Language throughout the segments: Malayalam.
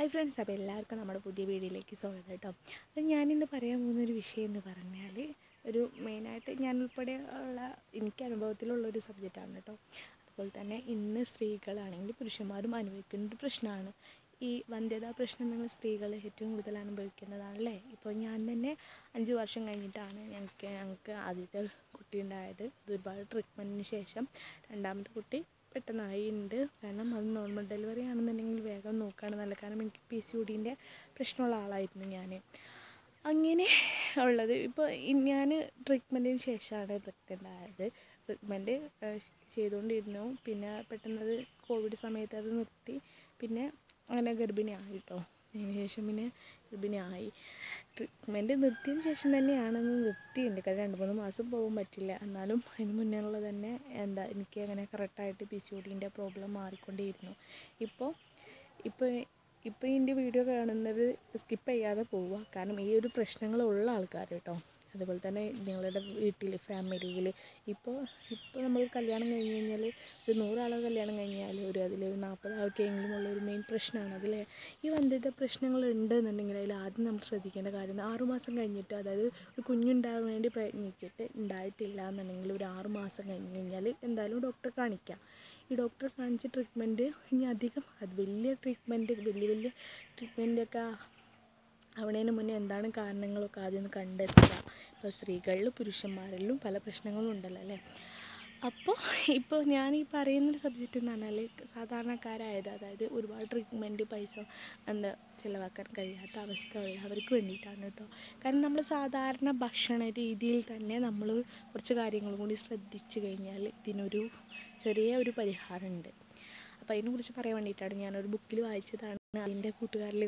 ഹായ് ഫ്രണ്ട്സ്, അപ്പോൾ എല്ലാവർക്കും നമ്മുടെ പുതിയ വീഡിയോയിലേക്ക് സ്വാഗതം കേട്ടോ. അപ്പോൾ ഞാനിന്ന് പറയാൻ പോകുന്നൊരു വിഷയം എന്ന് പറഞ്ഞാൽ ഒരു മെയിനായിട്ട് ഞാൻ ഉൾപ്പെടെ ഉള്ള എനിക്ക് അനുഭവത്തിലുള്ളൊരു സബ്ജക്റ്റാണ് കേട്ടോ. അതുപോലെ തന്നെ ഇന്ന് സ്ത്രീകളാണെങ്കിൽ പുരുഷന്മാരും അനുഭവിക്കുന്നൊരു പ്രശ്നമാണ് ഈ വന്ധ്യതാ പ്രശ്നം. നിങ്ങൾ സ്ത്രീകൾ ഏറ്റവും കൂടുതൽ അനുഭവിക്കുന്നതാണല്ലേ. ഇപ്പോൾ ഞാൻ തന്നെ 5 വർഷം കഴിഞ്ഞിട്ടാണ് ഞങ്ങൾക്ക് ആദ്യത്തെ കുട്ടി ഉണ്ടായത്. ഒരുപാട് ട്രീറ്റ്മെൻറ്റിന് ശേഷം രണ്ടാമത്തെ കുട്ടി പെട്ടെന്നായി ഉണ്ട്. കാരണം അത് നോർമൽ ഡെലിവറി ആണെന്നുണ്ടെങ്കിൽ വേഗം നോക്കുകയാണ് നല്ലത്. കാരണം എനിക്ക് PCODൻ്റെ പ്രശ്നമുള്ള ആളായിരുന്നു ഞാൻ. അങ്ങനെ ഉള്ളത് ഇപ്പോൾ ഞാൻ ട്രീറ്റ്മെൻറ്റിന് ശേഷമാണ് പ്രഗ്നൻ്റ് ആയത്. ട്രീറ്റ്മെൻറ്റ് ചെയ്തുകൊണ്ടിരുന്നു. പിന്നെ പെട്ടെന്നത് കോവിഡ് സമയത്ത് അത് നിർത്തി. പിന്നെ അങ്ങനെ ഗർഭിണിയായി കേട്ടോ. അതിന് ശേഷം പിന്നെ ഗർഭിണിയായി. ട്രീറ്റ്മെൻറ്റ് നിർത്തിയതിന് ശേഷം തന്നെയാണെന്ന് നിർത്തിയിട്ടുണ്ട്. കാരണം 2-3 മാസം പോകാൻ പറ്റില്ല. എന്നാലും അതിന് മുന്നേ ഉള്ളത് തന്നെ എനിക്ക് അങ്ങനെ കറക്റ്റായിട്ട് PCODൻ്റെ പ്രോബ്ലം മാറിക്കൊണ്ടേയിരുന്നു. ഇപ്പോൾ ഇതിൻ്റെ വീഡിയോ കാണുന്നത് സ്കിപ്പ് ചെയ്യാതെ പോവുക. കാരണം ഈ ഒരു പ്രശ്നങ്ങളുള്ള ആൾക്കാർ കേട്ടോ. അതുപോലെ തന്നെ നിങ്ങളുടെ വീട്ടിൽ ഫാമിലിയിൽ ഇപ്പോൾ നമ്മൾ കല്യാണം കഴിഞ്ഞ് കഴിഞ്ഞാൽ ഒരു 100 ആളെ കല്യാണം കഴിഞ്ഞാൽ അതിൽ 40 ആൾക്കെങ്കിലും ഉള്ളൊരു മെയിൻ പ്രശ്നമാണ് അതിൽ ഈ വന്ധ്യത പ്രശ്നങ്ങൾ ഉണ്ടെന്നുണ്ടെങ്കിൽ അതിൽ ആദ്യം നമ്മൾ ശ്രദ്ധിക്കേണ്ട കാര്യം 6 മാസം കഴിഞ്ഞിട്ട്, അതായത് ഒരു കുഞ്ഞുണ്ടാകാൻ വേണ്ടി പ്രയത്നിച്ചിട്ട് ഉണ്ടായിട്ടില്ല എന്നുണ്ടെങ്കിൽ ഒരു 6 മാസം കഴിഞ്ഞ് കഴിഞ്ഞാൽ എന്തായാലും ഡോക്ടറെ കാണിക്കാം. ഈ ഡോക്ടറെ കാണിച്ച് ട്രീറ്റ്മെൻറ്റ് ഇനി അധികം വലിയ ട്രീറ്റ്മെൻറ്റൊക്കെ ആവണതിന് മുന്നേ എന്താണ് കാരണങ്ങളൊക്കെ ആദ്യം ഒന്ന് കണ്ടെത്തുക. ഇപ്പോൾ സ്ത്രീകളിലും പുരുഷന്മാരിലും പല പ്രശ്നങ്ങളും ഉണ്ടല്ലോ അല്ലേ. ഇപ്പോൾ ഞാൻ ഈ പറയുന്നൊരു സബ്ജക്റ്റ് എന്ന് പറഞ്ഞാൽ സാധാരണക്കാരായത്, അതായത് ഒരുപാട് ട്രീറ്റ്മെൻറ്റ് പൈസ ചിലവാക്കാൻ കഴിയാത്ത അവസ്ഥ ഉള്ളവർക്ക് വേണ്ടിയിട്ടാണ് കേട്ടോ. കാരണം നമ്മൾ സാധാരണ ഭക്ഷണ രീതിയിൽ തന്നെ നമ്മൾ കുറച്ച് കാര്യങ്ങളും കൂടി ശ്രദ്ധിച്ചു കഴിഞ്ഞാൽ ഇതിനൊരു ചെറിയ ഒരു പരിഹാരമുണ്ട്. അപ്പോൾ അതിനെക്കുറിച്ച് പറയാൻ വേണ്ടിയിട്ടാണ് ഞാനൊരു ബുക്കിൽ വായിച്ചതാണ്. അതിൻ്റെ കൂട്ടുകാരിൽ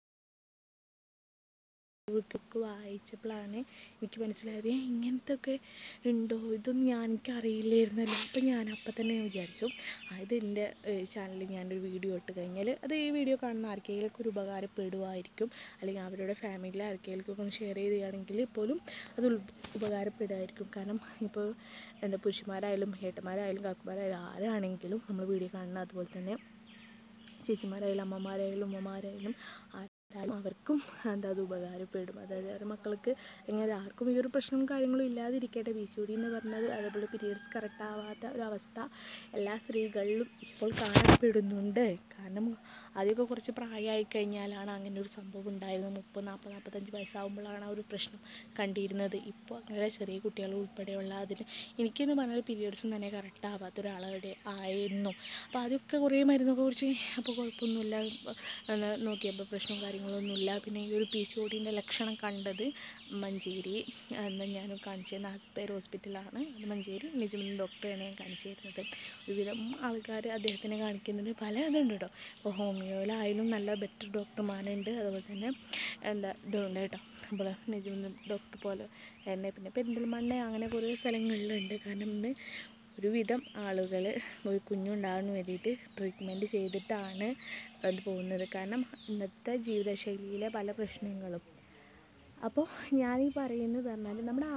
ബുക്കൊക്കെ വായിച്ചപ്പോഴാണ് എനിക്ക് മനസ്സിലായത് ഇങ്ങനത്തെ ഒക്കെ ഉണ്ടോ, ഇതൊന്നും എനിക്ക് അറിയില്ലായിരുന്നല്ലോ. അപ്പം ഞാൻ അപ്പം തന്നെ വിചാരിച്ചു ഇത് എൻ്റെ ചാനലിൽ ഞാനൊരു വീഡിയോ ഇട്ട് കഴിഞ്ഞാൽ അത് ഈ വീഡിയോ കാണുന്ന ആർക്കെങ്കിലുമൊക്കെ ഒരു ഉപകാരപ്പെടുമായിരിക്കും. അല്ലെങ്കിൽ അവരുടെ ഫാമിലിയിൽ ആർക്കെങ്കിലുമൊക്കെ ഒന്ന് ഷെയർ ചെയ്യുകയാണെങ്കിൽ പോലും അത് ഉപകാരപ്പെടുമായിരിക്കും. കാരണം ഇപ്പോൾ പുരുഷന്മാരായാലും ഏട്ടന്മാരായാലും കാക്കുമാരായാലും ആരാണെങ്കിലും നമ്മൾ വീഡിയോ കാണുന്ന, അതുപോലെ തന്നെ ചേച്ചിമാരായാലും അമ്മമാരായാലും ഉമ്മമാരായാലും അവർക്കും അത് ഉപകാരപ്പെടും. അതായത് അവരുടെ മക്കൾക്ക് എങ്ങനെ ആർക്കും ഈ ഒരു പ്രശ്നവും കാര്യങ്ങളും ഇല്ലാതിരിക്കട്ടെ. PCOD എന്ന് പറഞ്ഞത്, അതേപോലെ പീരിയഡ്സ് കറക്റ്റ് ആവാത്ത ഒരവസ്ഥ എല്ലാ സ്ത്രീകളിലും ഇപ്പോൾ കാണപ്പെടുന്നുണ്ട്. കാരണം ആദ്യമൊക്കെ കുറച്ച് പ്രായമായി കഴിഞ്ഞാലാണ് അങ്ങനെ ഒരു സംഭവം ഉണ്ടായിരുന്നത്. 30, 40, 45 വയസ്സാകുമ്പോഴാണ് ആ ഒരു പ്രശ്നം കണ്ടിരുന്നത്. ഇപ്പോൾ അങ്ങനെ ചെറിയ കുട്ടികൾ ഉൾപ്പെടെയുള്ള എനിക്കെന്ന് പറഞ്ഞാൽ പീരിയഡ്സും തന്നെ കറക്റ്റ് ആവാത്ത ഒരാളുടെ ആയിരുന്നു. അപ്പോൾ അതൊക്കെ കുറേ മരുന്നൊക്കെ കുറിച്ച് അപ്പോൾ കുഴപ്പമൊന്നുമില്ല, നോക്കിയപ്പോൾ പ്രശ്നവും കാര്യങ്ങളൊന്നുമില്ല. പിന്നെ ഈ ഒരു PCODൻ്റെ ലക്ഷണം കണ്ടത് മഞ്ചേരി ഞാൻ കാണിച്ചിരുന്ന ആസ്പെയർ ഹോസ്പിറ്റലാണ്. അത് മഞ്ചേരി നിജമുദ്ദീൻ ഡോക്ടറെയാണ് ഞാൻ കാണിച്ചിരുന്നത്. ഒരുവിധം ആൾക്കാർ അദ്ദേഹത്തിനെ കാണിക്കുന്നുണ്ട്. പല ഇതുണ്ട് കേട്ടോ. ഇപ്പോൾ ഹോമിയോയിലായാലും നല്ല ബെറ്റർ ഡോക്ടർമാരുണ്ട്. അതുപോലെ തന്നെ ഇതുണ്ട് കേട്ടോ. അപ്പോൾ നിജമുദ്ദീൻ ഡോക്ടർ പോലെ തന്നെ പിന്നെ പെരിന്തൽമണ്ണ അങ്ങനെ കുറേ സ്ഥലങ്ങളിലുണ്ട്. കാരണം ഇന്ന് ഒരുവിധം ആളുകൾ ഒരു കുഞ്ഞുണ്ടാകാൻ വേണ്ടിയിട്ട് ട്രീറ്റ്മെൻറ്റ് ചെയ്തിട്ടാണ് അത് പോകുന്നത്. കാരണം ഇന്നത്തെ ജീവിതശൈലിയിലെ പല പ്രശ്നങ്ങളും. അപ്പോൾ ഞാനീ പറയുന്നത് പറഞ്ഞാൽ നമ്മുടെ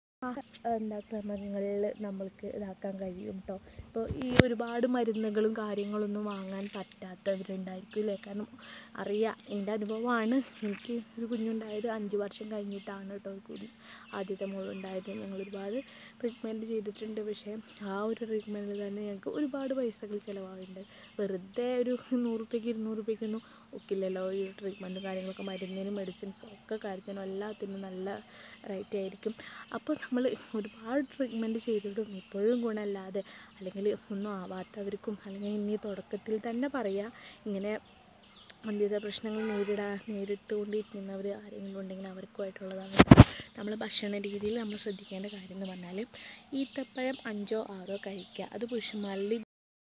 ക്രമങ്ങളിൽ നമ്മൾക്ക് ഇതാക്കാൻ കഴിയും കേട്ടോ. ഇപ്പോൾ ഈ ഒരുപാട് മരുന്നുകളും കാര്യങ്ങളൊന്നും വാങ്ങാൻ പറ്റാത്തവരുണ്ടായിരിക്കും അല്ലേ. കാരണം അറിയാം, എൻ്റെ അനുഭവമാണ്. എനിക്ക് ഒരു കുഞ്ഞുണ്ടായത് 5 വർഷം കഴിഞ്ഞിട്ടാണ് കേട്ടോ ആദ്യത്തെ മോളുണ്ടായത്. ഞങ്ങൾ ഒരുപാട് ട്രീറ്റ്മെൻറ്റ് ചെയ്തിട്ടുണ്ട്. പക്ഷേ ആ ഒരു ട്രീറ്റ്മെൻറ്റിൽ തന്നെ ഞങ്ങൾക്ക് ഒരുപാട് പൈസകൾ ചിലവാകുന്നുണ്ട്. വെറുതെ ഒരു 100 രൂപയ്ക്ക് 200 രൂപയ്ക്കൊന്നും ഒക്കില്ലല്ലോ ഈ ട്രീറ്റ്മെൻറ്റും കാര്യങ്ങളൊക്കെ. മരുന്നിനും മെഡിസിൻസും ഒക്കെ കാര്യത്തിനും എല്ലാത്തിനും നല്ല റേറ്റ് ആയിരിക്കും. അപ്പോൾ നമ്മൾ ഒരുപാട് ട്രീറ്റ്മെൻറ്റ് ചെയ്തിട്ടും ഇപ്പോഴും ഗുണമല്ലാതെ, അല്ലെങ്കിൽ ഒന്നും ആവാത്തവർക്കും, അല്ലെങ്കിൽ ഇനി തുടക്കത്തിൽ തന്നെ പറയുക, ഇങ്ങനെ വന്ധ്യതാ പ്രശ്നങ്ങൾ നേരിട്ടുകൊണ്ടിരിക്കുന്നവർ ആരെങ്കിലും ഉണ്ടെങ്കിൽ അവർക്കുമായിട്ടുള്ളതാണ്. നമ്മൾ ഭക്ഷണ രീതിയിൽ നമ്മൾ ശ്രദ്ധിക്കേണ്ട കാര്യം എന്ന് പറഞ്ഞാൽ ഈത്തപ്പഴം 5-6 കഴിക്കുക. അത് പുരുഷന്മാരിൽ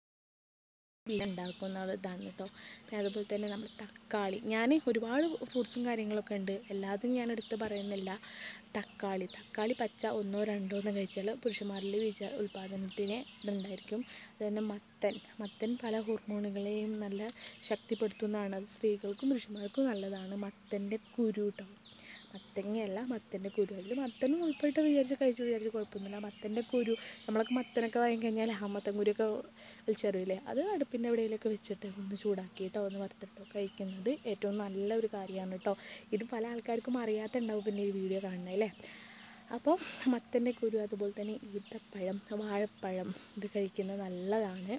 ഉണ്ടാക്കുന്ന ഇതാണ് കേട്ടോ. പിന്നെ അതുപോലെ തന്നെ നമ്മൾ തക്കാളി, ഞാൻ ഒരുപാട് ഫ്രൂട്ട്സും കാര്യങ്ങളൊക്കെ ഉണ്ട്, എല്ലാതും ഞാൻ എടുത്ത് പറയുന്നില്ല. തക്കാളി പച്ച 1-2 കഴിച്ചാൽ പുരുഷന്മാരിൽ ഉൽപ്പാദനത്തിന് ഇതുണ്ടായിരിക്കും. അതുതന്നെ മത്തൻ പല ഹോർമോണുകളെയും നല്ല ശക്തിപ്പെടുത്തുന്നതാണ്. അത് സ്ത്രീകൾക്കും പുരുഷന്മാർക്കും നല്ലതാണ്. മത്തൻ്റെ കുരു കേട്ടോ. മത്തങ്ങയല്ല, മത്തൻ്റെ കുരു. അതിൽ മത്തനും ഉൾപ്പെട്ട് വിചാരിച്ച് കുഴപ്പമൊന്നുമില്ല. മത്തൻ്റെ കുരു നമ്മളൊക്കെ മത്തനൊക്കെ വാങ്ങി കഴിഞ്ഞാൽ മത്തൻ കുരുവൊക്കെ വലിച്ചെറിയില്ലേ, അത് അടുപ്പിൻ്റെ എവിടെയെങ്കിലുമൊക്കെ വെച്ചിട്ട് ഒന്ന് ചൂടാക്കിയിട്ടോ ഒന്ന് വറുത്തിട്ടോ കഴിക്കുന്നത് ഏറ്റവും നല്ലൊരു കാര്യമാണ് കേട്ടോ. ഇത് പല ആൾക്കാർക്കും അറിയാത്തുണ്ടാവും പിന്നെ ഈ വീഡിയോ കാണണേ. അപ്പോൾ മത്തൻ്റെ കുരു, അതുപോലെ തന്നെ ഈത്തപ്പഴം, വാഴപ്പഴം ഇത് കഴിക്കുന്നത് നല്ലതാണ്.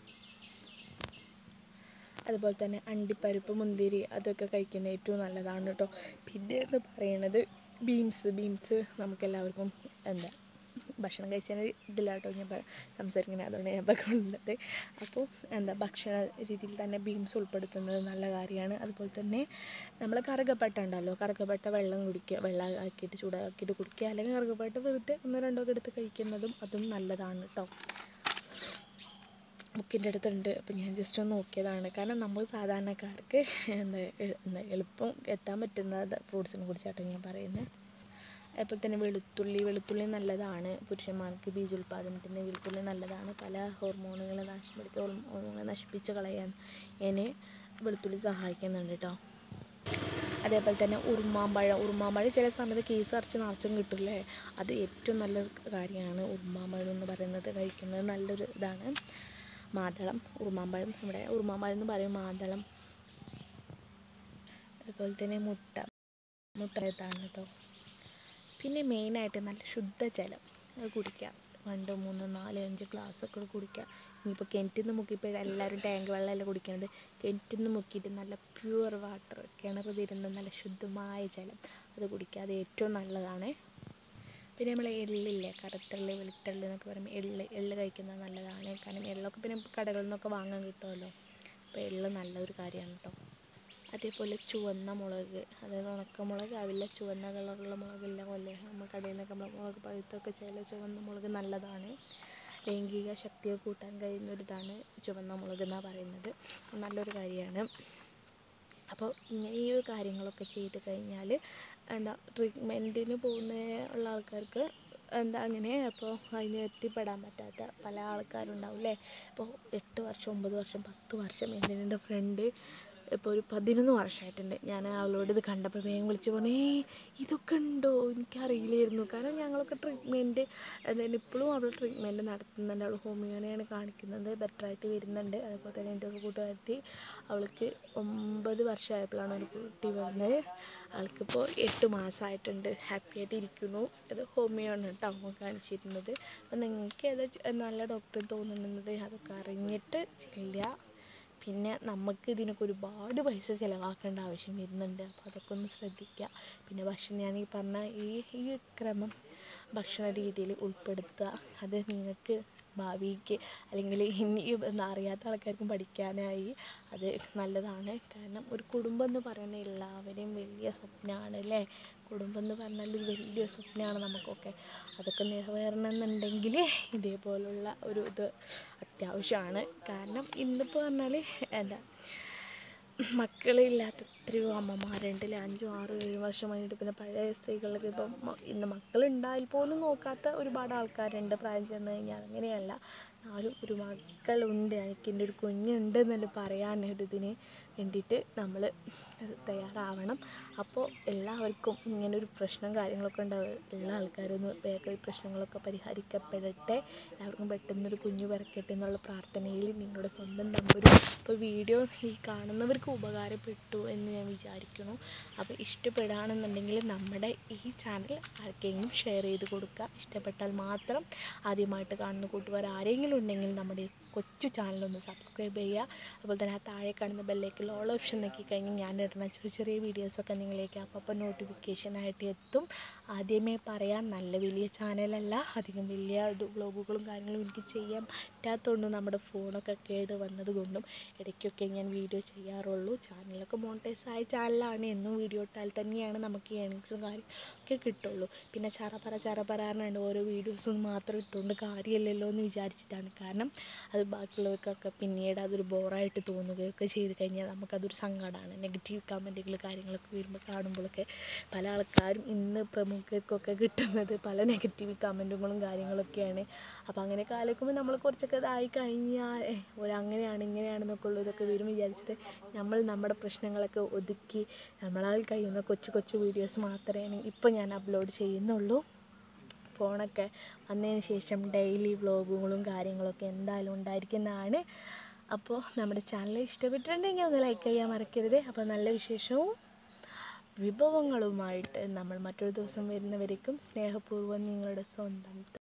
അതുപോലെ തന്നെ അണ്ടിപ്പരിപ്പ്, മുന്തിരി അതൊക്കെ കഴിക്കുന്നത് ഏറ്റവും നല്ലതാണ് കേട്ടോ. പിന്നെ എന്ന് പറയുന്നത് ബീൻസ് നമുക്കെല്ലാവർക്കും ഭക്ഷണം കഴിച്ചതിന് ഇതിലാട്ടോ ഞാൻ സംസാരിക്കുന്നത്, അതുകൊണ്ട് ഞാൻ കൊണ്ടത്. അപ്പോൾ ഭക്ഷണ രീതിയിൽ തന്നെ ബീൻസ് ഉൾപ്പെടുത്തുന്നത് നല്ല കാര്യമാണ്. അതുപോലെ തന്നെ നമ്മൾ കറുകപ്പട്ട ഉണ്ടല്ലോ, കറുകപ്പട്ട വെള്ളം ആക്കിയിട്ട് ചൂടാക്കിയിട്ട് കുടിക്കുക, അല്ലെങ്കിൽ കറുകപ്പട്ട വെറുതെ 1-2 ഒക്കെ എടുത്ത് കഴിക്കുന്നതും അതും നല്ലതാണ് കേട്ടോ. ബുക്കിൻ്റെ അടുത്തുണ്ട്, അപ്പോൾ ഞാൻ ജസ്റ്റ് ഒന്ന് നോക്കിയതാണ്. കാരണം നമ്മൾ സാധാരണക്കാർക്ക് എളുപ്പം എത്താൻ പറ്റുന്ന ഫ്രൂട്ട്സിനെ കുറിച്ചാട്ടോ ഞാൻ പറയുന്നത്. അതുപോലെ തന്നെ വെളുത്തുള്ളി നല്ലതാണ്. പുരുഷന്മാർക്ക് ബീജോത്പാദനത്തിന് വെളുത്തുള്ളി നല്ലതാണ്. പല ഹോർമോണുകളെ നശിപ്പിച്ച് കളയാൻ വെളുത്തുള്ളി സഹായിക്കുന്നുണ്ട് കേട്ടോ. അതേപോലെ തന്നെ ഉറുമാമ്പഴം ചില സമയത്ത് കേസ് നിറച്ചും കിട്ടില്ലേ, അത് ഏറ്റവും നല്ല കാര്യമാണ്. ഉറുമാമ്പഴം എന്ന് പറയുന്നത് കഴിക്കുന്നത് നല്ലൊരു ഇതാണ്. മാതളം, ഉറുമാമ്പഴം, നമ്മുടെ ഉറുമാമ്പഴം എന്ന് പറയും, മാതളം. അതുപോലെ തന്നെ മുട്ട ഇതാണ് കേട്ടോ. പിന്നെ മെയിനായിട്ട് നല്ല ശുദ്ധജലം കുടിക്കുക. 2, 3, 4, 5 ഗ്ലാസ്സൊക്കെ കുടിക്കുക. ഇനിയിപ്പോൾ കിണറ്റിൽ നിന്ന് മുക്കിയപ്പോൾ എല്ലാവരും ടാങ്ക് വെള്ളമല്ല കുടിക്കുന്നത്, കിണറ്റിൽ നിന്ന് മുക്കിയിട്ട് നല്ല പ്യുവർ വാട്ടർ, കിണർ തരുന്ന നല്ല ശുദ്ധമായ ജലം അത് കുടിക്കുക, അത് ഏറ്റവും നല്ലതാണ്. പിന്നെ നമ്മൾ എള്ളില്ലേ, കറുത്തള്ളി വെളുത്തള്ളി എന്നൊക്കെ പറയുമ്പോൾ എള്ള് കഴിക്കുന്നത് നല്ലതാണ്. കാരണം എള്ളൊക്കെ പിന്നെ കടകളിൽ നിന്നൊക്കെ വാങ്ങാൻ കിട്ടുമല്ലോ, അപ്പോൾ എള്ള് നല്ലൊരു കാര്യമാണ് കേട്ടോ. അതേപോലെ ചുവന്ന മുളക്, അതായത് ഉണക്കമുളക് ആവില്ല, ചുവന്ന കളറുള്ള മുളകില്ല കൊല്ലേ, നമ്മൾ കടയിൽ നിന്നൊക്കെ മുളക് പഴുത്തൊക്കെ ചെയ്യല, ചുവന്ന മുളക് നല്ലതാണ്. ലൈംഗിക ശക്തിയെ കൂട്ടാൻ കഴിയുന്നൊരിതാണ് ചുവന്ന മുളക് എന്നാണ് പറയുന്നത്, നല്ലൊരു കാര്യമാണ്. അപ്പോൾ ഇങ്ങനെ ഈ കാര്യങ്ങളൊക്കെ ചെയ്ത് കഴിഞ്ഞാൽ ട്രീറ്റ്മെൻറ്റിന് ഉള്ള ആൾക്കാർക്ക് അങ്ങനെ അപ്പോൾ അതിന് എത്തിപ്പെടാൻ പറ്റാത്ത പല ആൾക്കാരുണ്ടാവും അല്ലേ. ഇപ്പോൾ 8 വർഷം 9 വർഷം 10 വർഷം എൻ്റെ ഫ്രണ്ട് ഇപ്പോൾ ഒരു 11 വർഷമായിട്ടുണ്ട്. ഞാൻ അവളോട് ഇത് കണ്ടപ്പോൾ വേഗം വിളിച്ച് പറഞ്ഞു, ഇതൊക്കെ ഉണ്ടോ, എനിക്കറിയില്ലായിരുന്നു. കാരണം ഞങ്ങളൊക്കെ ട്രീറ്റ്മെൻറ്റ് ഇപ്പോഴും അവൾ ട്രീറ്റ്മെൻറ്റ് നടത്തുന്നുണ്ട്. അവൾ ഹോമിയോനെയാണ് കാണിക്കുന്നത്, ബെറ്ററായിട്ട് വരുന്നുണ്ട്. അതുപോലെ തന്നെ എൻ്റെ ഒരു കൂട്ടുകാരത്തി, അവൾക്ക് 9 വർഷമായപ്പോഴാണ് ഒരു കുട്ടി വന്നത്, ആൾക്കിപ്പോൾ 8 മാസമായിട്ടുണ്ട്, ഹാപ്പി ആയിട്ട് ഇരിക്കുന്നു. അത് ഹോമിയോ ആണ് കേട്ടോ കാണിച്ചിരുന്നത്. അപ്പോൾ നിങ്ങൾക്ക് ഏതാ നല്ല ഡോക്ടർ തോന്നുന്നത് അതൊക്കെ അറിഞ്ഞിട്ട് ചെയ്യുക. പിന്നെ നമുക്ക് ഇതിനൊക്കെ ഒരുപാട് പൈസ ചിലവാക്കേണ്ട ആവശ്യം വരുന്നുണ്ട്, അപ്പോൾ അതൊക്കെ ഒന്ന് ശ്രദ്ധിക്കുക. പിന്നെ ഭക്ഷണം ഞാൻ ഈ പറഞ്ഞ ഈ ക്രമം ഭക്ഷണ രീതിയിൽ ഉൾപ്പെടുത്തുക, അത് നിങ്ങൾക്ക് ഭാവിക്ക് അല്ലെങ്കിൽ ഇനി അറിയാത്ത ആൾക്കാർക്കും പഠിക്കാനായി അത് നല്ലതാണ്. കാരണം ഒരു കുടുംബം എന്ന് പറയുന്നത് എല്ലാവരെയും വലിയ സ്വപ്നമാണ് അല്ലേ. കുടുംബം എന്ന് പറഞ്ഞാൽ ഒരു വലിയ സ്വപ്നമാണ് നമുക്കൊക്കെ. അതൊക്കെ നിറവേറണമെന്നുണ്ടെങ്കിൽ ഇതേപോലുള്ള ഒരു ഇത് അത്യാവശ്യമാണ്. കാരണം ഇന്നിപ്പോൾ പറഞ്ഞാൽ മക്കളില്ലാത്ത എത്രയോ അമ്മമാരുണ്ട് അല്ലേ. 5, 6, 7 വർഷം കഴിഞ്ഞിട്ട് പിന്നെ പഴയ സ്ത്രീകൾക്ക് ഇപ്പം ഇന്ന് മക്കളുണ്ടായാൽ പോലും നോക്കാത്ത ഒരുപാട് ആൾക്കാരുണ്ട് പ്രായം ചെന്ന് കഴിഞ്ഞാൽ. അങ്ങനെയല്ല, എന്നാലും ഒരു മക്കളുണ്ട്, എനിക്കെൻ്റെ ഒരു കുഞ്ഞുണ്ട് എന്നല്ല പറയാനൊരിതിന് വേണ്ടിയിട്ട് നമ്മൾ തയ്യാറാവണം. അപ്പോൾ എല്ലാവർക്കും ഇങ്ങനൊരു പ്രശ്നം കാര്യങ്ങളൊക്കെ ഉള്ള ആൾക്കാരൊന്ന് വേഗം ഈ പ്രശ്നങ്ങളൊക്കെ പരിഹരിക്കപ്പെടട്ടെ, എല്ലാവർക്കും പെട്ടെന്നൊരു കുഞ്ഞു പിറക്കട്ടെ എന്നുള്ള പ്രാർത്ഥനയിൽ നിങ്ങളുടെ സ്വന്തം നമ്പരും. അപ്പോൾ വീഡിയോ ഈ കാണുന്നവർക്ക് ഉപകാരപ്പെട്ടു എന്ന് ഞാൻ വിചാരിക്കുന്നു. അപ്പോൾ ഇഷ്ടപ്പെടുകയാണെന്നുണ്ടെങ്കിൽ നമ്മുടെ ഈ ചാനൽ ആർക്കെങ്കിലും ഷെയർ ചെയ്ത് കൊടുക്കുക. ഇഷ്ടപ്പെട്ടാൽ മാത്രം ആദ്യമായിട്ട് കാണുന്ന കൂട്ടുകാർ ആരെങ്കിലും ഉണ്ടെങ്കിൽ നമ്മുടെ കൊച്ചു ചാനലൊന്ന് സബ്സ്ക്രൈബ് ചെയ്യുക. അതുപോലെ തന്നെ ആ താഴെ കാണുന്ന ബെല്ലേക്ക് ഓൾ ഓപ്ഷൻ നോക്കിക്കഴിഞ്ഞാൽ ഞാൻ ഇടുന്ന ചെറിയ വീഡിയോസൊക്കെ നിങ്ങളിലേക്ക് അപ്പോൾ നോട്ടിഫിക്കേഷനായിട്ട് എത്തും. ആദ്യമേ പറയാൻ നല്ല വലിയ ചാനലല്ല, അധികം വലിയ വ്ളോഗുകളും കാര്യങ്ങളും എനിക്ക് ചെയ്യാൻ പറ്റാത്തതുകൊണ്ടും നമ്മുടെ ഫോണൊക്കെ കേട് വന്നതുകൊണ്ടും ഇടയ്ക്കൊക്കെ ഞാൻ വീഡിയോ ചെയ്യാറുള്ളൂ. ചാനലൊക്കെ മോണിറ്റൈസായ ചാനലാണ്, എന്നും വീഡിയോ ഇട്ടാൽ തന്നെയാണ് നമുക്ക് ഏണിങ്സും കാര്യമൊക്കെ കിട്ടുള്ളൂ. പിന്നെ ചറപറാറുണ്ട് ഓരോ വീഡിയോസും മാത്രം ഇട്ടുകൊണ്ട് കാര്യമില്ലല്ലോ എന്ന് വിചാരിച്ചിട്ടാണ്. കാരണം അത് ബാക്കിയുള്ളവർക്കൊക്കെ പിന്നീട് അതൊരു ബോറായിട്ട് തോന്നുകയൊക്കെ ചെയ്ത് കഴിഞ്ഞാൽ നമുക്കതൊരു സങ്കടമാണ്. നെഗറ്റീവ് കമൻറ്റുകൾ കാര്യങ്ങളൊക്കെ വരുമ്പോൾ കാണുമ്പോഴൊക്കെ പല ആൾക്കാരും ഇന്ന് പ്രമുഖർക്കൊക്കെ കിട്ടുന്നത് പല നെഗറ്റീവ് കമൻറ്റുകളും കാര്യങ്ങളൊക്കെയാണ്. അപ്പോൾ അങ്ങനെയൊക്കെ ആലോചിക്കുമ്പോൾ നമ്മൾ കുറച്ചൊക്കെ കുറച്ചൊക്കെ ഇതായി കഴിഞ്ഞാൽ അങ്ങനെയാണ് ഇങ്ങനെയാണെന്നൊക്കെ ഉള്ളതൊക്കെ വരും വിചാരിച്ചിട്ട് നമ്മൾ നമ്മുടെ പ്രശ്നങ്ങളൊക്കെ ഒതുക്കി നമ്മളാൽ കഴിയുന്ന കൊച്ചു കൊച്ചു വീഡിയോസ് മാത്രമേ ഇപ്പോൾ ഞാൻ അപ്ലോഡ് ചെയ്യുന്നുള്ളൂ. ഫോണൊക്കെ വന്നതിന് ശേഷം ഡെയിലി വ്ളോഗുകളും കാര്യങ്ങളൊക്കെ എന്തായാലും ഉണ്ടായിരിക്കുന്നതാണ്. അപ്പോൾ നമ്മുടെ ചാനൽ ഇഷ്ടപ്പെട്ടിട്ടുണ്ടെങ്കിൽ ഒന്ന് ലൈക്ക് ചെയ്യാൻ മറക്കരുത്. അപ്പോൾ നല്ല വിശേഷവും വിഭവങ്ങളുമായിട്ട് നമ്മൾ മറ്റൊരു ദിവസം വരുന്നവരേക്കും സ്നേഹപൂർവ്വം നിങ്ങളുടെ സ്വന്തം